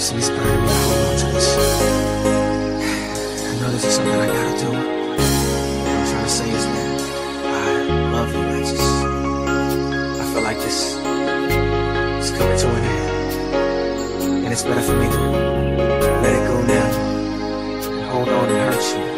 constantly spurring me to hold on to this. I know this is something I gotta do. What I'm trying to say is that I love you. I feel like this is coming to an end, and it's better for me to let it go now and hold on and hurt you.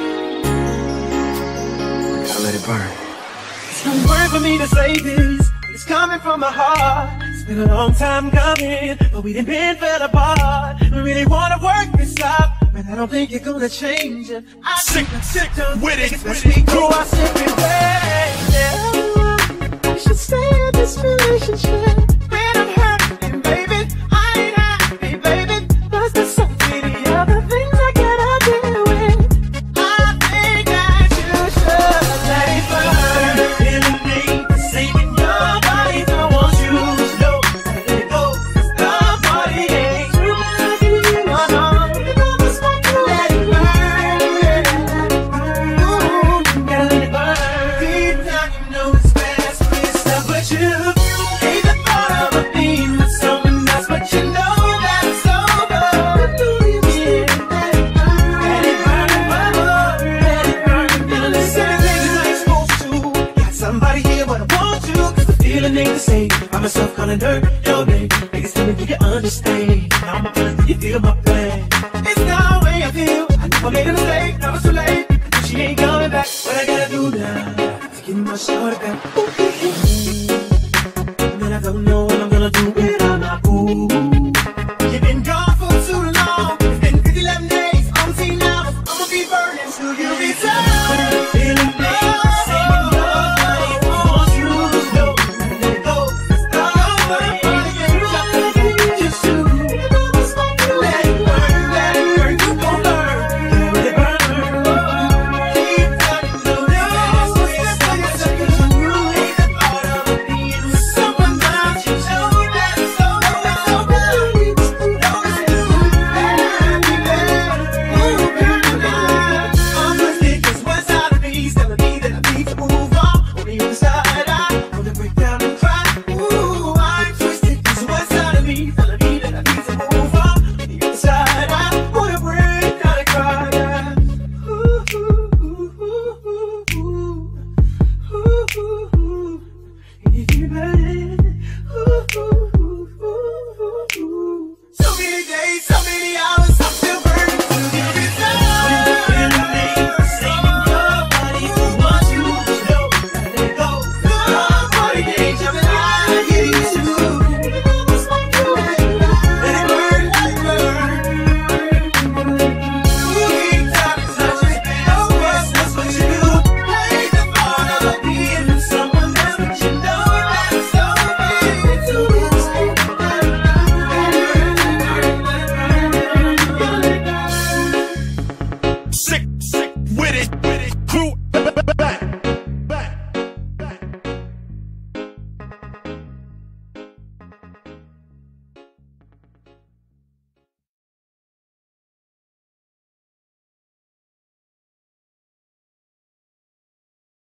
I gotta let it burn. It's no word for me to say this. It's coming from my heart. It's been a long time coming, but we done been fell apart. We really wanna work this out, but I don't think you're gonna change it. I'm sick with it. Let's be through our separate ways. Yeah. I should stay in this relationship. When I'm hurting, baby, I ain't happy, baby. Plus there's so many other things I gotta deal with. I think that you should let it burn. Feeling me, saving your body. I want you to know, let it go. 'Cause the body ain't true. No, no, I just want to let it burn. Ooh, gotta let it burn. Deep down you know it's best for yourself, but you hate the thought of a being with someone else, but you know that it's over. Let it burn, let it burn, let it burn. Feeling the same things I ain't supposed to. Got somebody here, but I want you, 'cause the feeling ain't the same. Find myself calling her your name. Niggas tell me, do you understand? Now my feelings, do you feel my pain? It's not the way I feel. I know I made a mistake, now it's too late. She ain't coming back. What I gotta do now to get my shorty back?